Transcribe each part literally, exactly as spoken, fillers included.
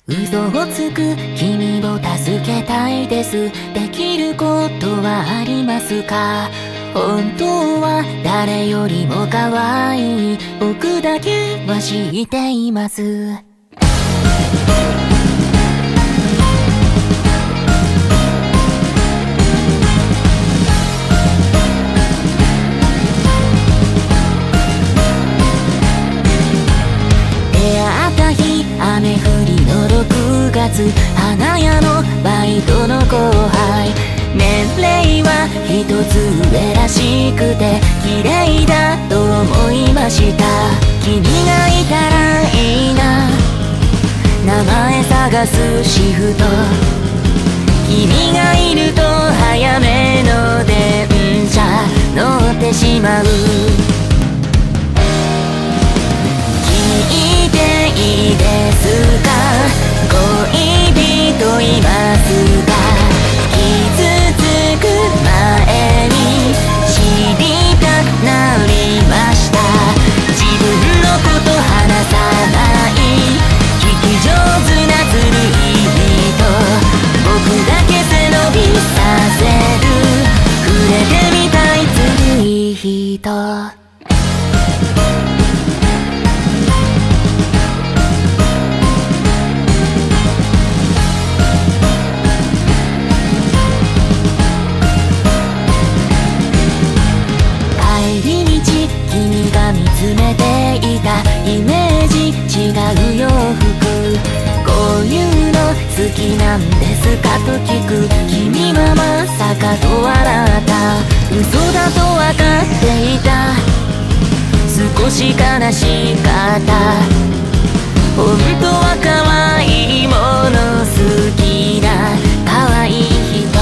嘘をつく君を助けたいです。できることはありますか？本当は誰よりも可愛い僕だけは知っています。出会った日雨降りのろくがつ、花屋のバイトの後輩、年齢は一つ上らしくて綺麗だと思いました。君がいたらいいな、名前探すシフト。君がいると早めの電車乗ってしまう。聞いていいですか？恋人いますか？傷つく前に知りたくなりました。自分のこと話さない聞き上手なずるい人、僕だけ背伸びさせる触れてみたいずるい人。君が見つめていたイメージ違う洋服、こういうの好きなんですかと聞く。君はまさかと笑った。嘘だと分かっていた。少し悲しかった。本当は可愛いもの好きな可愛い人。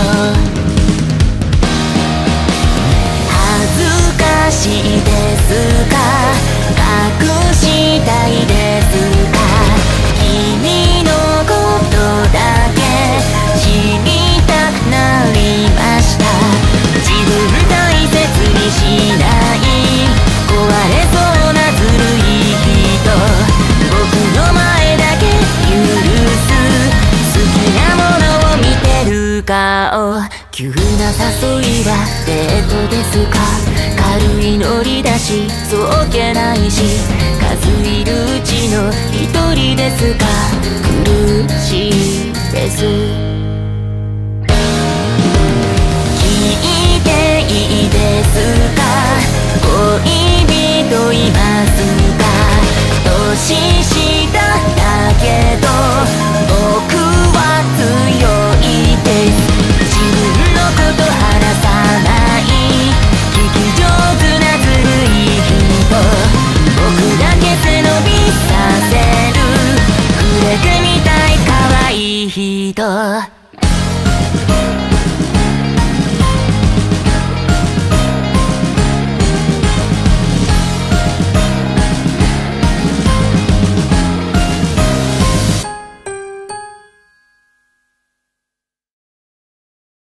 恥ずかしいですか？隠したいですか？君のことだけ知りたくなりました。自分大切にしない壊れそうなずるい人、僕の前だけ許す好きなものを見てる顔。急な誘いはデートですか？軽いノリだしそっけないし、数いるうちの一人ですか？苦しいです。聞いていいですか？恋人いますか？年下だけど僕は強いです。自分のこと話さない聞き上手なずるい人、僕だけ背伸びさせる触れてみたい可愛い人。